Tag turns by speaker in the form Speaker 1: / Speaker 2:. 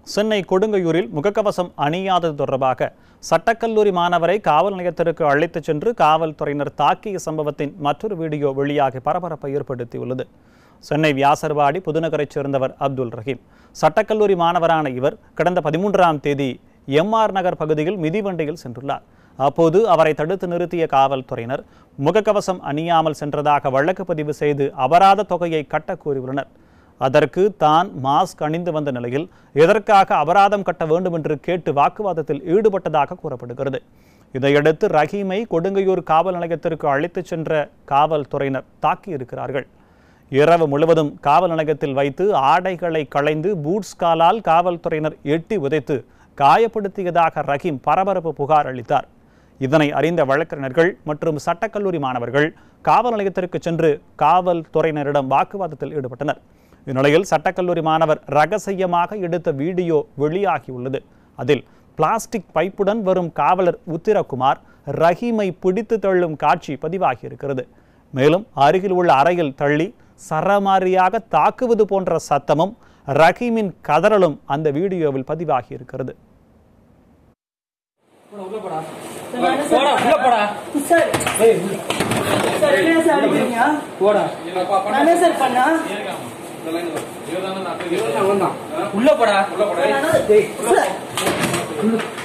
Speaker 1: சென்னை கொடுங்கையூரில் முகக்கவசம் அணியாதது தொடர்பாக சட்டக்கல்லூரி மாணவரை காவல் நிலையத்திற்கு அழைத்துச் சென்று காவல்துறையினர் தாக்கிய சம்பவத்தின் மற்றொரு வீடியோ வெளியாகி பரபரப்பை ஏற்படுத்தியுள்ளது. சென்னை வியாசர்பாடி புதுநகரைச் சேர்ந்தவர் அப்துல் ரஹீம். சட்டக்கல்லூரி மாணவரான இவர் கடந்த 13ஆம் தேதி MR நகர் பகுதியில் மிதிவண்டியில் சென்றுள்ளார். அப்போது அவரை தடுத்து நிறுத்திய காவல்துறையினர் முகக்கவசம் அணியாமல் சென்றதாக வழக்கு பதிவு செய்து அபராத தொகையை கட்ட கூறியுள்ளனர். அதற்கு தான் மாஸ்க் அணிந்து வந்த நிலையில் எதற்காக அபராதம் கட்ட வேண்டும் என்று கேட்டு வாக்குவாதத்தில் ஈடுபட்டதாக கூறப்படுகிறது. இதையடுத்து ரஹீமை கொடுங்கையூர் காவல் நிலையத்திற்கு அழைத்துச் சென்ற காவல்துறையினர் தாக்கியிருக்கிறார்கள். இரவு முழுவதும் காவல் நிலையத்தில் வைத்து ஆடைகளை களைந்து பூட்ஸ் காலால் காவல்துறையினர் எட்டி உதைத்து காயப்படுத்தியதாக ரஹீம் பரபரப்பு புகார் அளித்தார். இதனை அறிந்த வழக்கறிஞர்கள் மற்றும் சட்டக்கல்லூரி மாணவர்கள் காவல் நிலையத்திற்கு சென்று காவல்துறையினரிடம் வாக்குவாதத்தில் ஈடுபட்டனர். இந்நிலையில் சட்டக்கல்லூரி மாணவர் ரகசியமாக எடுத்த வீடியோ வெளியாகியுள்ளது. அதில் பிளாஸ்டிக் பைப்புடன் வரும் காவலர் உத்திரகுமார் ரஹீமை பிடித்து தள்ளும் காட்சி பதிவாகியிருக்கிறது. மேலும் அருகில் உள்ள அறையில் தள்ளி சரமாரியாக தாக்குவது போன்ற சத்தமும் ரஹீமின் கதறலும் அந்த வீடியோவில் பதிவாகியிருக்கிறது.
Speaker 2: உள்ள போடா